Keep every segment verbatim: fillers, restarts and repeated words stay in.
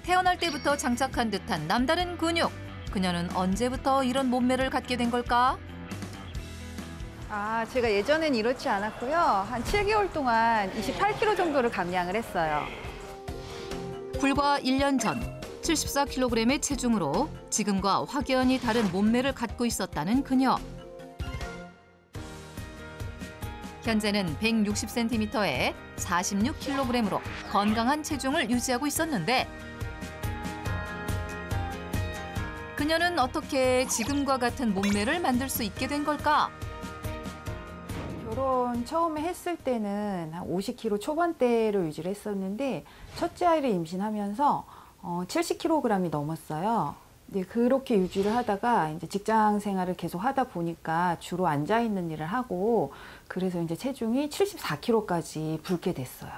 태어날 때부터 장착한 듯한 남다른 근육. 그녀는 언제부터 이런 몸매를 갖게 된 걸까? 아, 제가 예전엔 이렇지 않았고요. 한 칠 개월 동안 이십팔 킬로그램 정도를 감량을 했어요. 불과 일 년 전 칠십사 킬로그램의 체중으로 지금과 확연히 다른 몸매를 갖고 있었다는 그녀. 현재는 백육십 센티미터에 사십육 킬로그램으로 건강한 체중을 유지하고 있었는데 그녀는 어떻게 지금과 같은 몸매를 만들 수 있게 된 걸까? 결혼 처음에 했을 때는 한 오십 킬로그램 초반대로 유지를 했었는데 첫째 아이를 임신하면서 어, 칠십 킬로그램이 넘었어요. 근데 그렇게 유지를 하다가 이제 직장 생활을 계속 하다 보니까 주로 앉아 있는 일을 하고 그래서 이제 체중이 칠십사 킬로그램까지 붓게 됐어요.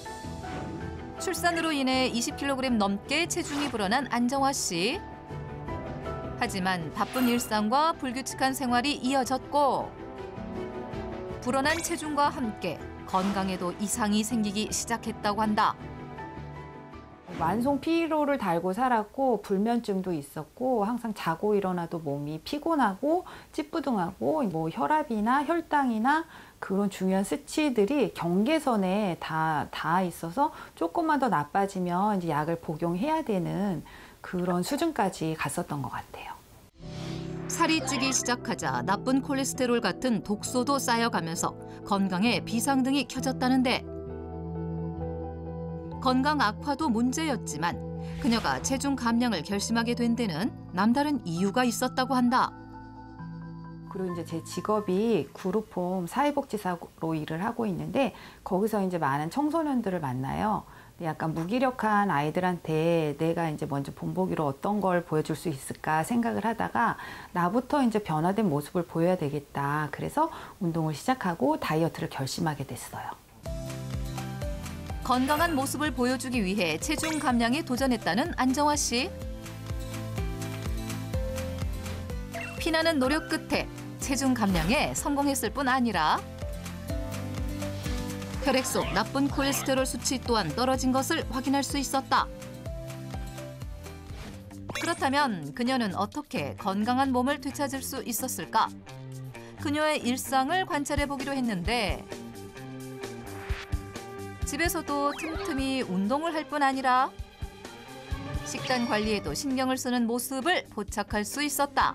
출산으로 인해 이십 킬로그램 넘게 체중이 불어난 안정화 씨. 하지만 바쁜 일상과 불규칙한 생활이 이어졌고 불어난 체중과 함께 건강에도 이상이 생기기 시작했다고 한다. 만성 피로를 달고 살았고 불면증도 있었고 항상 자고 일어나도 몸이 피곤하고 찌뿌둥하고 뭐 혈압이나 혈당이나 그런 중요한 수치들이 경계선에 다, 다 있어서 조금만 더 나빠지면 이제 약을 복용해야 되는 그런 수준까지 갔었던 것 같아요. 살이 찌기 시작하자 나쁜 콜레스테롤 같은 독소도 쌓여가면서 건강에 비상등이 켜졌다는데 건강 악화도 문제였지만 그녀가 체중 감량을 결심하게 된 데는 남다른 이유가 있었다고 한다. 그리고 이제 제 직업이 그룹홈 사회복지사로 일을 하고 있는데 거기서 이제 많은 청소년들을 만나요. 약간 무기력한 아이들한테 내가 이제 먼저 본보기로 어떤 걸 보여줄 수 있을까 생각을 하다가 나부터 이제 변화된 모습을 보여야 되겠다. 그래서 운동을 시작하고 다이어트를 결심하게 됐어요. 건강한 모습을 보여주기 위해 체중 감량에 도전했다는 안정화 씨. 피나는 노력 끝에 체중 감량에 성공했을 뿐 아니라 혈액 속 나쁜 콜레스테롤 수치 또한 떨어진 것을 확인할 수 있었다. 그렇다면 그녀는 어떻게 건강한 몸을 되찾을 수 있었을까? 그녀의 일상을 관찰해 보기로 했는데 집에서도 틈틈이 운동을 할 뿐 아니라 식단 관리에도 신경을 쓰는 모습을 포착할 수 있었다.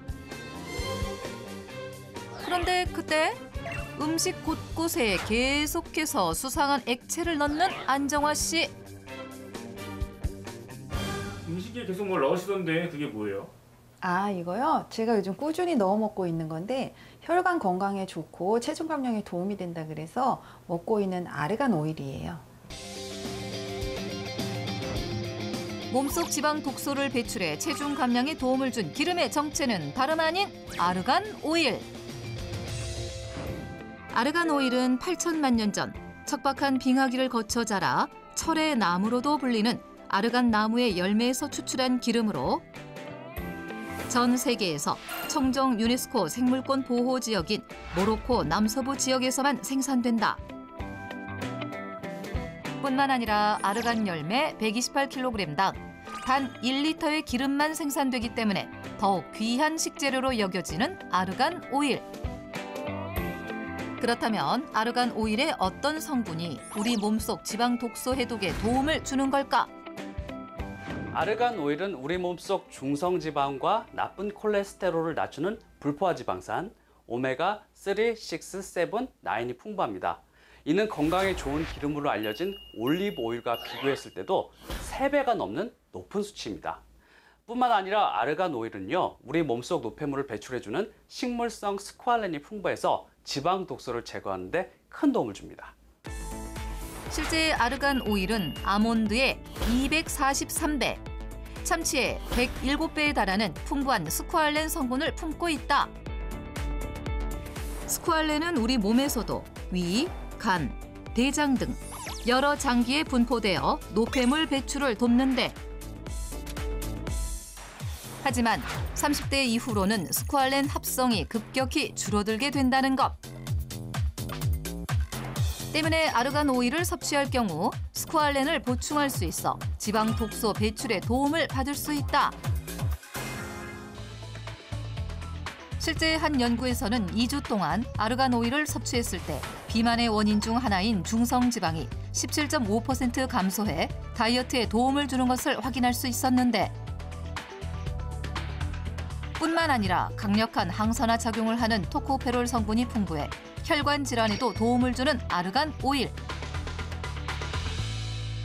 그런데 그때 음식 곳곳에 계속해서 수상한 액체를 넣는 안정화 씨. 음식에 계속 뭘 넣으시던데 그게 뭐예요? 아, 이거요? 제가 요즘 꾸준히 넣어 먹고 있는 건데 혈관 건강에 좋고 체중 감량에 도움이 된다 그래서 먹고 있는 아르간 오일이에요. 몸속 지방 독소를 배출해 체중 감량에 도움을 준 기름의 정체는 다름 아닌 아르간 오일. 아르간 오일은 팔천만 년 전 척박한 빙하기를 거쳐 자라 철의 나무로도 불리는 아르간 나무의 열매에서 추출한 기름으로 전 세계에서 청정 유네스코 생물권 보호 지역인 모로코 남서부 지역에서만 생산된다. 뿐만 아니라 아르간 열매 백이십팔 킬로그램당 단 일 리터의 기름만 생산되기 때문에 더욱 귀한 식재료로 여겨지는 아르간 오일. 그렇다면 아르간 오일의 어떤 성분이 우리 몸속 지방 독소 해독에 도움을 주는 걸까? 아르간 오일은 우리 몸속 중성 지방과 나쁜 콜레스테롤을 낮추는 불포화 지방산 오메가 삼, 육, 칠, 구이 풍부합니다. 이는 건강에 좋은 기름으로 알려진 올리브 오일과 비교했을 때도 세 배가 넘는 높은 수치입니다. 뿐만 아니라 아르간 오일은요, 우리 몸속 노폐물을 배출해주는 식물성 스쿠알렌이 풍부해서 지방 독소를 제거하는 데 큰 도움을 줍니다. 실제 아르간 오일은 아몬드의 이백사십삼 배, 참치의 백칠 배에 달하는 풍부한 스쿠알렌 성분을 품고 있다. 스쿠알렌은 우리 몸에서도 위, 간, 대장 등 여러 장기에 분포되어 노폐물 배출을 돕는데 하지만 삼십 대 이후로는 스쿠알렌 합성이 급격히 줄어들게 된다는 것. 때문에 아르간 오일을 섭취할 경우 스쿠알렌을 보충할 수 있어 지방 독소 배출에 도움을 받을 수 있다. 실제 한 연구에서는 이 주 동안 아르간 오일을 섭취했을 때 비만의 원인 중 하나인 중성지방이 십칠 점 오 퍼센트 감소해 다이어트에 도움을 주는 것을 확인할 수 있었는데 뿐만 아니라 강력한 항산화 작용을 하는 토코페롤 성분이 풍부해 혈관 질환에도 도움을 주는 아르간 오일.